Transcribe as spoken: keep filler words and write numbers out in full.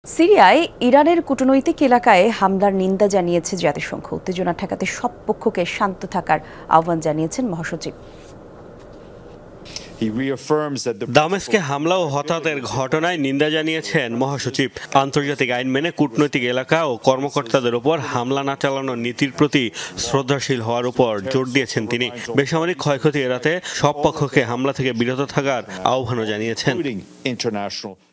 সিরিয়ায় ইরানের কূটনৈতিক এলাকায় হামলার নিন্দা জানিয়েছে জাতিসংঘ। উত্তেজনা ঠেকাতে সব পক্ষকে শান্ত থাকার আহ্বান জানিয়েছেন মহাসচিব। দামেস্কে হামলা ও হতাহতের ঘটনায় নিন্দা জানিয়েছেন মহাসচিব। আন্তর্জাতিক আইন মেনে কূটনৈতিক এলাকা ও কর্মকর্তাদের উপর হামলা না চালানোর নীতির প্রতি শ্রদ্ধাশীল হওয়ার উপর জোর দিয়েছেন তিনি। বেসামরিক ক্ষয়ক্ষতি এড়াতে সব পক্ষকে হামলা থেকে বিরত থাকার আহ্বানও জানিয়েছেন।